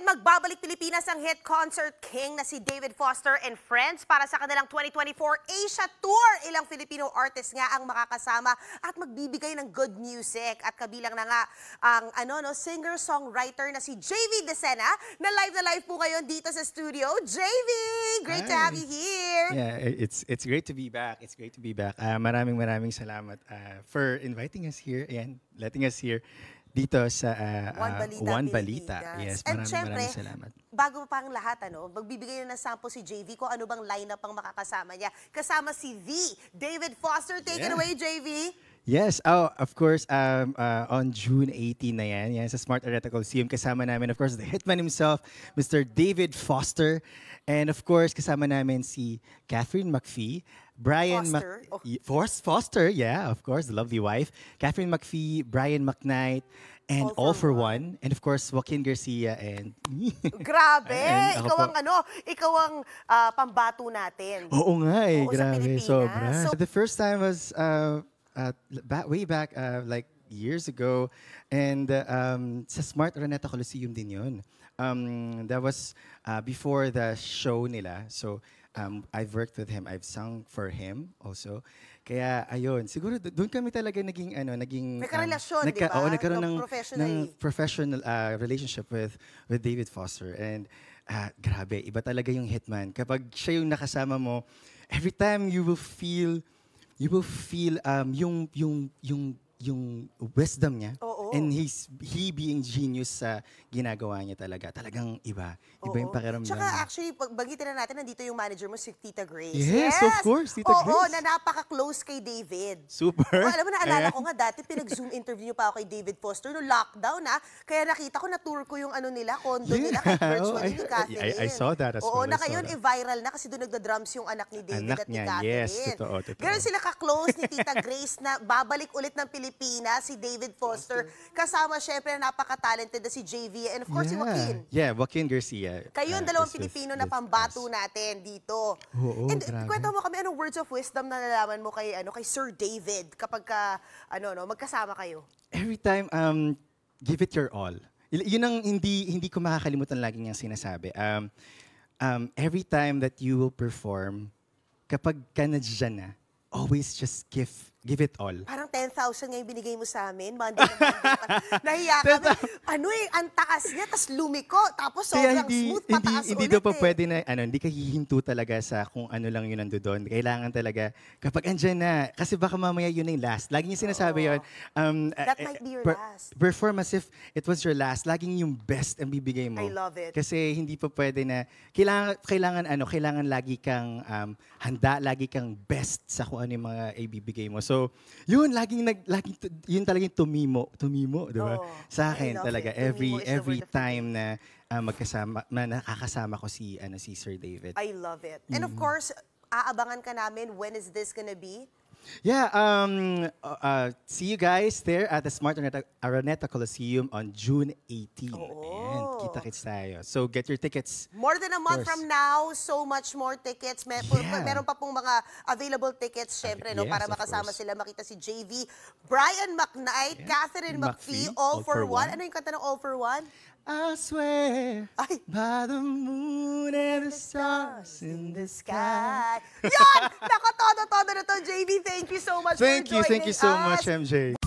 magbabalik Pilipinas ang hit concert king na si David Foster and Friends para sa kanilang 2024 Asia Tour. Ilang Filipino artists nga ang makakasama at magbibigay ng good music. At kabilang na nga ang singer-songwriter na si JV Decena na live po ngayon dito sa studio. JV, great to have you here. Yeah, it's great to be back. It's great to be back. Maraming salamat for inviting us here and letting us here dito sa One Balita. Yes, maraming salamat. Bago pa ang lahat, magbibigay na ng sample si JV kung ano bang lineup ang makakasama niya. Kasama si David Foster. Take it away, JV. Yes, of course, on June 18 na yan sa Smart Araneta Coliseum, kasama namin, of course, the hitman himself, Mr. David Foster. And of course, kasama namin si Catherine McPhee, Brian Foster, yeah, of course, the lovely wife, Catherine McPhee, Brian McKnight, and All for One, and of course, Joaquin Garcia and me. Grabe! Ikaw ang pambato natin. Oo nga eh, Oo, grabe, sobra. So, the first time was way back like years ago, and sa Smart Araneta Coliseum din yun. That was before the show nila. So, I've worked with him. I've sung for him also. Kaya, ayun, siguro doon kami talaga naging nagkarelasyon, di ba? Oo, nagkaroon ng professional relationship with David Foster. And grabe, iba talaga yung hitman. Kapag siya yung nakasama mo, every time you will feel yung wisdom niya. Oo. And he being genius sa ginagawa niya talagang iba. Iba yung pakiramdam. Tsaka actually, banggitin na natin, nandito yung manager mo, si Tita Grace. Yes, of course, Tita Grace. Oo, na napaka-close kay David. Super. Alam mo, naalala ko nga dati, pinag-Zoom interview pa ako kay David Foster no lockdown, Kaya nakita ko, na-tour ko yung condo nila, kay virtually ni Catherine. I saw that as well. Oo, na ngayon, viral na kasi doon nagda-drums yung anak ni David at ni Catherine. Yes, totoo. Ganun sila ka-close ni Tita Grace na babalik ulit ng Pilipinas, si David Foster. Kasama syempre na napaka-talented na si JV and of course si Joaquin. Yeah, Joaquin Garcia. Kayo ang dalawang Pilipino na pambato natin dito. Oo, and grabe. kwento mo kami, anong words of wisdom na nalaman mo kay Sir David kapag magkasama kayo? Every time, give it your all. Yun ang hindi ko makakalimutan lagi niyang sinasabi. Every time that you will perform, kapag ka nandiyan na, always just give it all. Parang 10,000 nga yung binigay mo sa amin. Monday na Monday pa. Nahiya kami. Ang taas niya, tas lumiko. Tapos sobrang smooth, pataas hindi daw pa pwede na, hindi ka hihinto talaga sa kung ano lang yun nando doon. Kailangan talaga, kapag andyan na, kasi baka mamaya yun na yung last. Lagi niya sinasabi yun. That might be your last. Perform as if it was your last. Laging yung best ang bibigay mo. I love it. Kasi hindi pa pwede na, kailangan lagi kang handa, lagi kang best sa kung ano yung mga ibibigay mo. So, yun, yun talagang tumimo, di ba? Sa akin talaga, every time na nakakasama ko si Sir David. I love it. And of course, aabangan ka namin, when is this gonna be? Yeah, see you guys there at the Smart Araneta Coliseum on June 18. And kita-kits tayo. So get your tickets. More than a month from now, so much more tickets. Meron pa pong mga available tickets, syempre, para makasama sila, makita si JV, Brian McKnight, Catherine McPhee, All for One. Ano yung kanta ng All for One? I swear by the moon and the stars in the sky. Yan! Nakatodo-todo na to, JV. Thank you so much for joining us. Thank you so much, MJ.